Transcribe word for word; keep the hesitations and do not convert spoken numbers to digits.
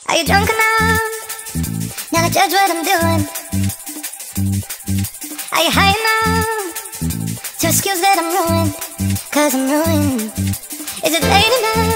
Are you drunk enough now to judge what I'm doing? Are you high enough to excuse that I'm ruined? Cause I'm ruined. Is it late enough